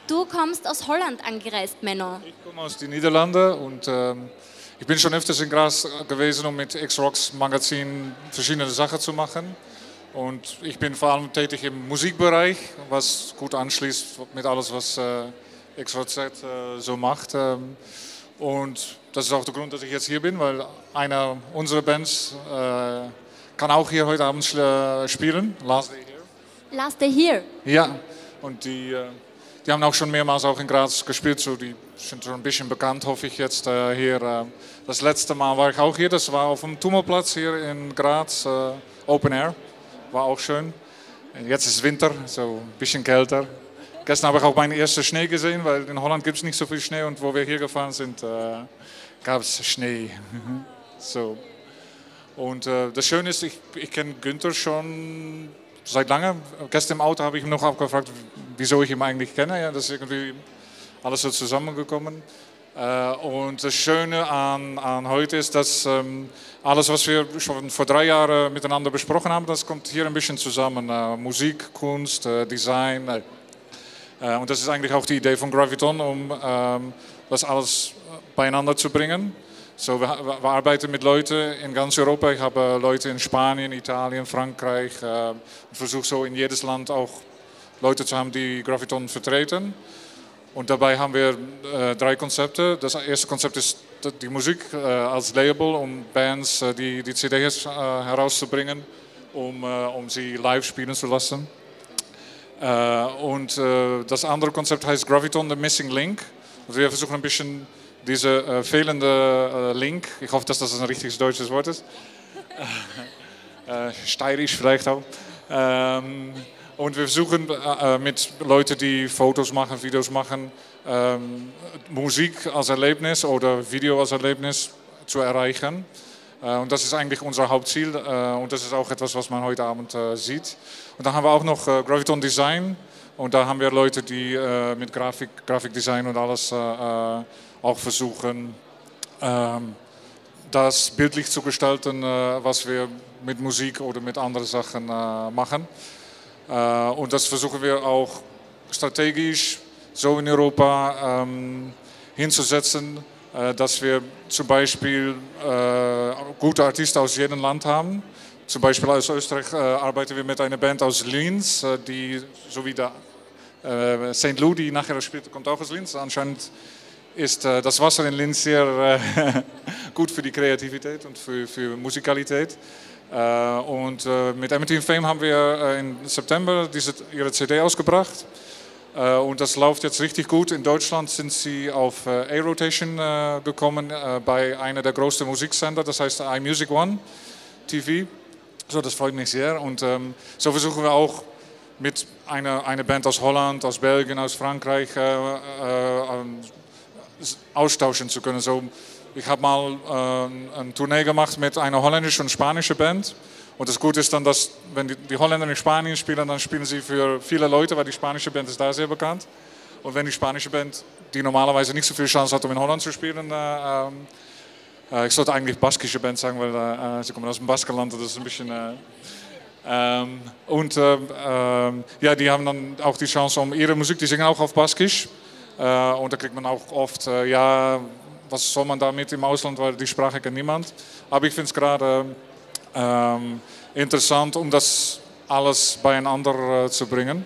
Du kommst aus Holland angereist, Menno. Ich komme aus den Niederlanden und ich bin schon öfters in Graz gewesen, um mit X-Rocks Magazin verschiedene Sachen zu machen. Und ich bin vor allem tätig im Musikbereich, was gut anschließt mit alles, was X-Rocks so macht. Und das ist auch der Grund, dass ich jetzt hier bin, weil einer unserer Bands kann auch hier heute Abend spielen. Last Day Here. Last Day Here. Ja, und die haben auch schon mehrmals auch in Graz gespielt, so die sind schon ein bisschen bekannt, hoffe ich jetzt hier. Das letzte Mal war ich auch hier, das war auf dem Tummelplatz hier in Graz, Open Air, war auch schön. Jetzt ist Winter, so ein bisschen kälter. Gestern habe ich auch meinen ersten Schnee gesehen, weil in Holland gibt es nicht so viel Schnee und wo wir hier gefahren sind, gab es Schnee. So. Und das Schöne ist, ich kenne Günther schon seit langem. Gestern im Auto habe ich ihn noch abgefragt, wieso ich ihn eigentlich kenne. Ja, das ist irgendwie alles so zusammengekommen. Und das Schöne an heute ist, dass alles, was wir schon vor 3 Jahren miteinander besprochen haben, das kommt hier ein bisschen zusammen. Musik, Kunst, Design. Und das ist eigentlich auch die Idee von Graviton, um das alles beieinander zu bringen. So, wir arbeiten mit Leuten in ganz Europa. Ich habe Leute in Spanien, Italien, Frankreich. Und versuche so in jedes Land auch Leute zu haben, die Graviton vertreten. Und dabei haben wir 3 Konzepte. Das erste Konzept ist die Musik als Label, um Bands die CDs herauszubringen, um sie live spielen zu lassen. Und das andere Konzept heißt Graviton, the Missing Link. Also wir versuchen ein bisschen diese fehlende Link, ich hoffe, dass das ein richtiges deutsches Wort ist, steirisch vielleicht auch. Und wir versuchen mit Leuten, die Fotos machen, Videos machen, Musik als Erlebnis oder Video als Erlebnis zu erreichen. Und das ist eigentlich unser Hauptziel und das ist auch etwas, was man heute Abend sieht. Und dann haben wir auch noch Graviton Design und da haben wir Leute, die mit Grafikdesign und alles auch versuchen, das bildlich zu gestalten, was wir mit Musik oder mit anderen Sachen machen. Und das versuchen wir auch strategisch so in Europa hinzusetzen, dass wir zum Beispiel gute Artisten aus jedem Land haben. Zum Beispiel aus Österreich arbeiten wir mit einer Band aus Linz, die so wie der St. Lou, die nachher spielt, kommt auch aus Linz. Anscheinend ist das Wasser in Linz sehr gut für die Kreativität und für Musikalität. Und mit Emmett Fame haben wir im September ihre CD ausgebracht. Und das läuft jetzt richtig gut. In Deutschland sind sie auf A-Rotation gekommen bei einer der größten Musiksender, das heißt iMusic One TV. So, das freut mich sehr. Und so versuchen wir auch mit einer Band aus Holland, aus Belgien, aus Frankreich austauschen zu können. So, ich habe mal eine Tournee gemacht mit einer holländischen und spanischen Band. Und das Gute ist dann, dass wenn die Holländer in Spanien spielen, dann spielen sie für viele Leute, weil die spanische Band ist da sehr bekannt. Und wenn die spanische Band, die normalerweise nicht so viel Chance hat, um in Holland zu spielen, ich sollte eigentlich baskische Band sagen, weil sie kommen aus dem Baskenland, das ist ein bisschen... ja, die haben dann auch die Chance, um ihre Musik, die singen auch auf Baskisch. Und da kriegt man auch oft, ja, was soll man damit im Ausland, weil die Sprache kennt niemand. Aber ich finde es gerade interessant, um das alles beieinander zu bringen.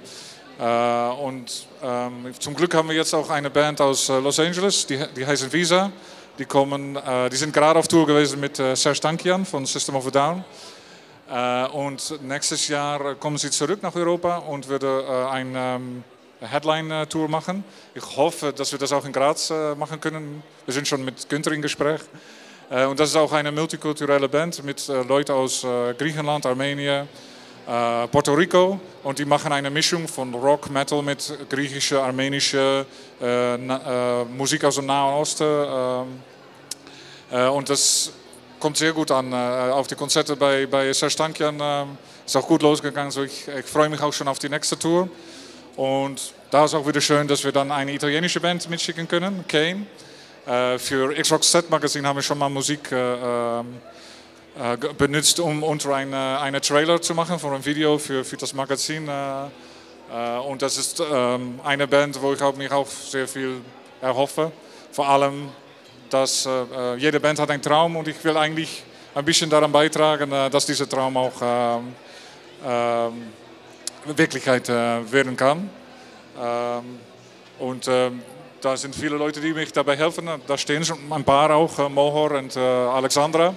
Zum Glück haben wir jetzt auch eine Band aus Los Angeles, die heißen Visa. Die sind gerade auf Tour gewesen mit Serj Tankian von System of a Down. Und nächstes Jahr kommen sie zurück nach Europa und werden eine Headline-Tour machen. Ich hoffe, dass wir das auch in Graz machen können. Wir sind schon mit Günther in Gespräch. Und das ist auch eine multikulturelle Band mit Leuten aus Griechenland, Armenien, Puerto Rico. Und die machen eine Mischung von Rock, Metal mit griechischer, armenischer Musik aus dem Nahen Osten. Und das kommt sehr gut an. Auf die Konzerte bei Serj Tankian ist auch gut losgegangen. So ich freue mich auch schon auf die nächste Tour. Und da ist auch wieder schön, dass wir dann eine italienische Band mitschicken können, Kane. Für X-Rocks Z-Magazin haben wir schon mal Musik benutzt, um unter eine Trailer zu machen für ein Video für das Magazin. Und das ist eine Band, wo ich mich auch sehr viel erhoffe. Vor allem, dass jede Band hat einen Traum und ich will eigentlich ein bisschen daran beitragen, dass dieser Traum auch Wirklichkeit werden kann. Und da sind viele Leute, die mich dabei helfen. Da stehen schon ein paar auch, Mohor und Alexandra.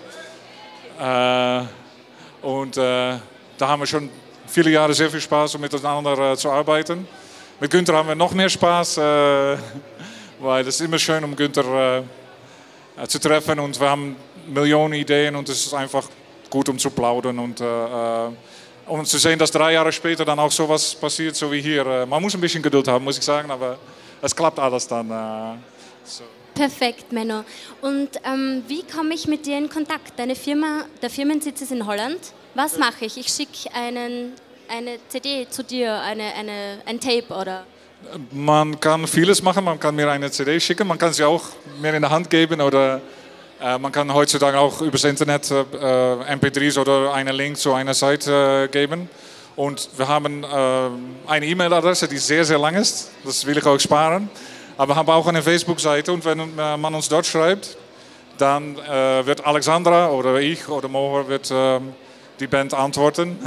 Und da haben wir schon viele Jahre sehr viel Spaß, um miteinander zu arbeiten. Mit Günther haben wir noch mehr Spaß, weil es ist immer schön, um Günther zu treffen. Und wir haben Millionen Ideen und es ist einfach gut, um zu plaudern und um zu sehen, dass 3 Jahre später dann auch sowas passiert, so wie hier. Man muss ein bisschen Geduld haben, muss ich sagen, aber es klappt alles dann. So. Perfekt, Menno. Und wie komme ich mit dir in Kontakt? Deine Firma, der Firmensitz ist in Holland. Was mache ich? Ich schicke eine CD zu dir, ein Tape oder? Man kann vieles machen, man kann mir eine CD schicken, man kann sie auch mir in der Hand geben oder man kann heutzutage auch übers Internet MP3s oder einen Link zu einer Seite geben. Und wir haben eine E-Mail-Adresse, die sehr, sehr lang ist, das will ich auch sparen. Aber wir haben auch eine Facebook-Seite und wenn man uns dort schreibt, dann wird Alexandra oder ich oder Mohor wird die Band antworten.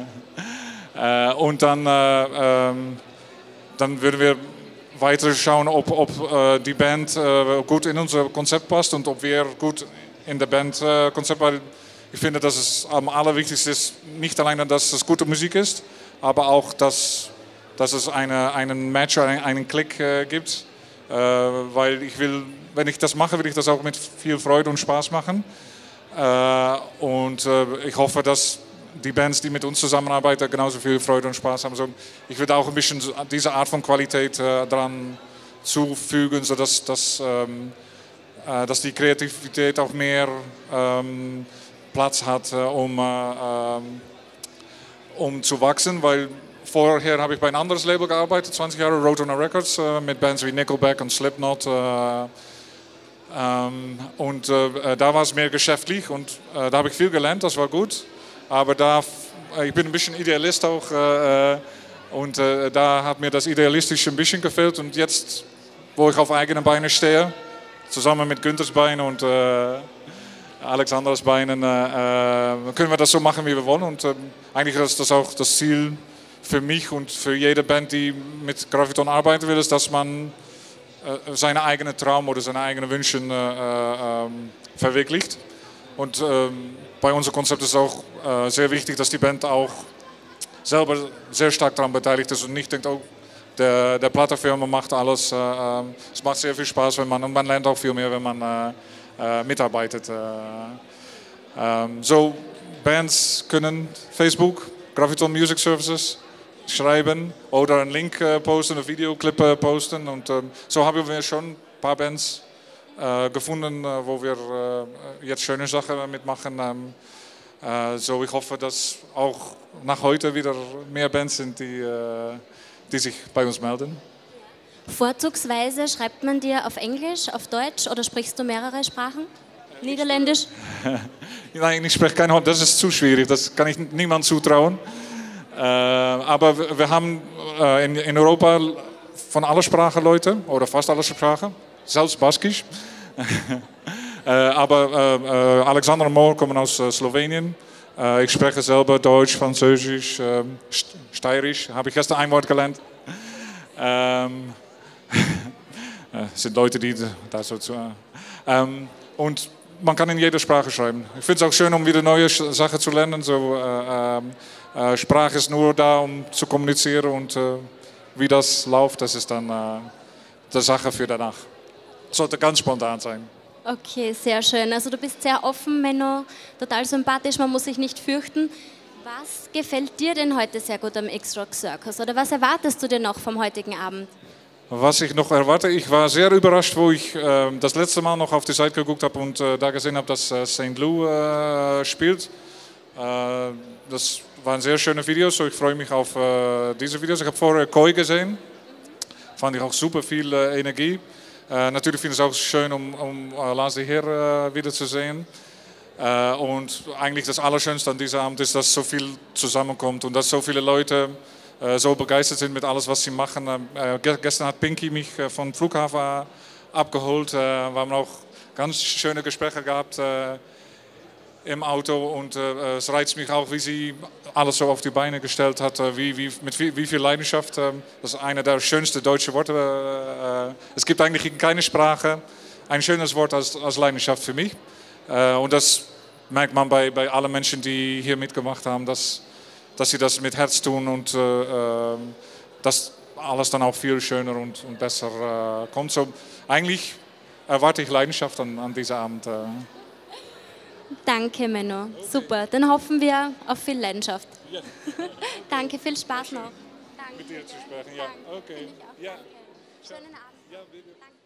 Und dann würden wir weiter schauen, ob die Band gut in unser Konzept passt und ob wir gut in der Bandkonzept, weil ich finde, dass es am allerwichtigsten ist, nicht alleine, dass es gute Musik ist, aber auch, dass es einen Match, einen Klick gibt, weil ich will, wenn ich das mache, will ich das auch mit viel Freude und Spaß machen und ich hoffe, dass die Bands, die mit uns zusammenarbeiten, genauso viel Freude und Spaß haben. So, ich würde auch ein bisschen diese Art von Qualität dran zufügen, sodass dass die Kreativität auch mehr Platz hat, um zu wachsen. Weil vorher habe ich bei einem anderes Label gearbeitet, 20 Jahre, Roadrunner Records, mit Bands wie Nickelback und Slipknot. Und da war es mehr geschäftlich und da habe ich viel gelernt, das war gut. Aber ich bin ein bisschen Idealist auch und da hat mir das Idealistische ein bisschen gefehlt. Und jetzt, wo ich auf eigenen Beinen stehe, zusammen mit Günthers Beinen und Alexandras Beinen, können wir das so machen, wie wir wollen. Und eigentlich ist das auch das Ziel für mich und für jede Band, die mit Graviton arbeiten will, ist, dass man seine eigenen Traum oder seine eigenen Wünsche verwirklicht. Und bei unserem Konzept ist es auch sehr wichtig, dass die Band auch selber sehr stark daran beteiligt ist und nicht denkt, oh, der Plattenfirma macht alles. Es macht sehr viel Spaß, und man lernt auch viel mehr, wenn man mitarbeitet. So, Bands können Facebook, Graviton Music Services schreiben oder einen Link posten, einen Videoclip posten. Und so haben wir schon ein paar Bands gefunden, wo wir jetzt schöne Sachen mitmachen. So, ich hoffe, dass auch nach heute wieder mehr Bands sind, die sich bei uns melden. Vorzugsweise schreibt man dir auf Englisch, auf Deutsch oder sprichst du mehrere Sprachen? Niederländisch? Nein, ich spreche kein Holländisch, das ist zu schwierig, das kann ich niemandem zutrauen. Aber wir haben in Europa von aller Sprachen Leute, oder fast alle Sprachen, selbst Baskisch. Aber Alexander und Mohor kommen aus Slowenien. Ich spreche selber Deutsch, Französisch, Steirisch, habe ich gestern ein Wort gelernt. Es sind Leute, die da so zu... und man kann in jeder Sprache schreiben. Ich finde es auch schön, um wieder neue Sachen zu lernen. So, Sprache ist nur da, um zu kommunizieren und wie das läuft, das ist dann die Sache für danach. Sollte ganz spontan sein. Okay, sehr schön. Also du bist sehr offen, Menno, total sympathisch, man muss sich nicht fürchten. Was gefällt dir denn heute sehr gut am X-Rock Circus oder was erwartest du dir noch vom heutigen Abend? Was ich noch erwarte, ich war sehr überrascht, wo ich das letzte Mal noch auf die Seite geguckt habe und da gesehen habe, dass St. Lou spielt. Das waren sehr schöne Videos, so ich freue mich auf diese Videos. Ich habe vorher Koi gesehen, fand ich auch super viel Energie. Natürlich finde ich es auch schön, um Lars de Heer wiederzusehen. Und eigentlich das Allerschönste an diesem Abend ist, dass so viel zusammenkommt und dass so viele Leute so begeistert sind mit alles, was sie machen. Gestern hat Pinky mich vom Flughafen abgeholt. Wir haben auch ganz schöne Gespräche gehabt im Auto und es reizt mich auch, wie sie alles so auf die Beine gestellt hat, mit wie viel Leidenschaft. Das ist einer der schönsten deutschen Worte. Es gibt eigentlich keine Sprache ein schönes Wort als Leidenschaft für mich. Und das merkt man bei allen Menschen, die hier mitgemacht haben, dass sie das mit Herz tun und dass alles dann auch viel schöner und besser kommt. So, eigentlich erwarte ich Leidenschaft an diesem Abend. Danke, Menno. Super. Dann hoffen wir auf viel Leidenschaft. Ja. Danke, viel Spaß noch. Danke. Mit dir zu sprechen, ja. Okay. Ja. Schönen Abend. Ja, bitte. Danke.